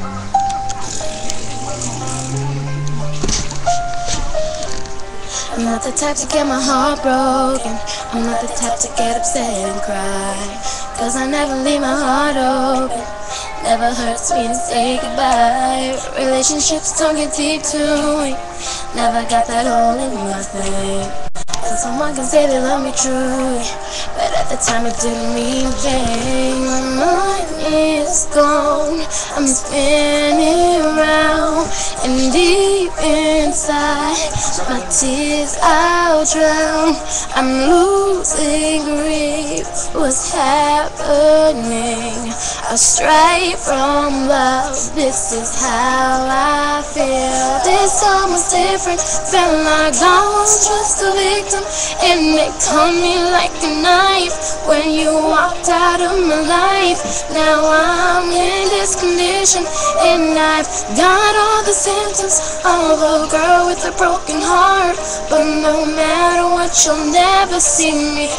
I'm not the type to get my heart broken. I'm not the type to get upset and cry, 'cause I never leave my heart open. Never hurts me to say goodbye. Relationships don't get deep too weak. Never got that hole in my thing. So someone can say they love me truly, but at the time it didn't mean a thing. My mind is gone, I'm spinning around, and deep inside my tears I'll drown. I'm losing grip, what's happening? Astray from love, this is how I feel. This time was different, felt like I was just a victim, and it cut me like a knife when you walked out of my life. Now I'm in this condition, and I've got all the symptoms of a girl with a broken heart. But no matter what, you'll never see me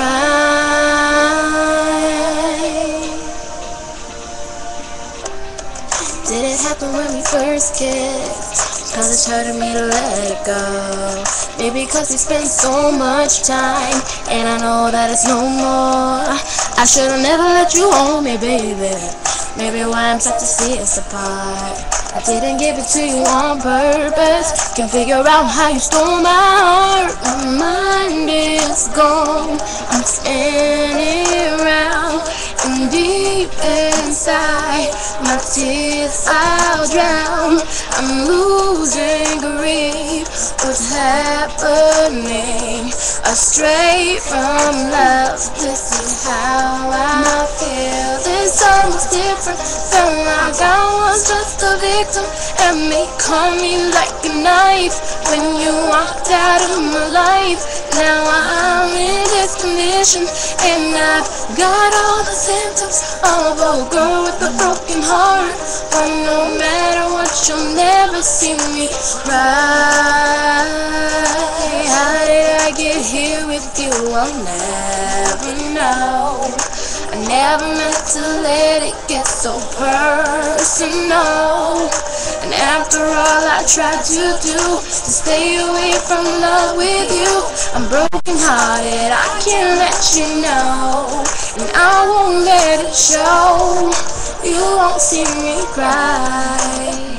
cry. Did it happen when we first kissed? 'Cause it's hurting me to let it go. Maybe 'cause we spent so much time, and I know that it's no more. I should've never let you hold me, baby. Maybe why I'm sad to see us apart. I didn't give it to you on purpose. Can't figure out how you stole my heart. My mind is gone, I'm spinning around, and deep inside my tears I'll drown. I'm losing grip, what's happening? Astray from love, this is how I feel. This time was different, felt like I was just a victim, and me caught me like a knife when you walked out of my life. Now I'm in this condition, and I've got all the symptoms of a girl with a broken heart. But no matter what, you'll never see me cry. How did I get here with you? I'll never know. I never meant to let it get so personal. And after all I tried to do to stay away from love with you, I'm broken hearted, I can't let you know, and I won't let it show. You won't see me cry.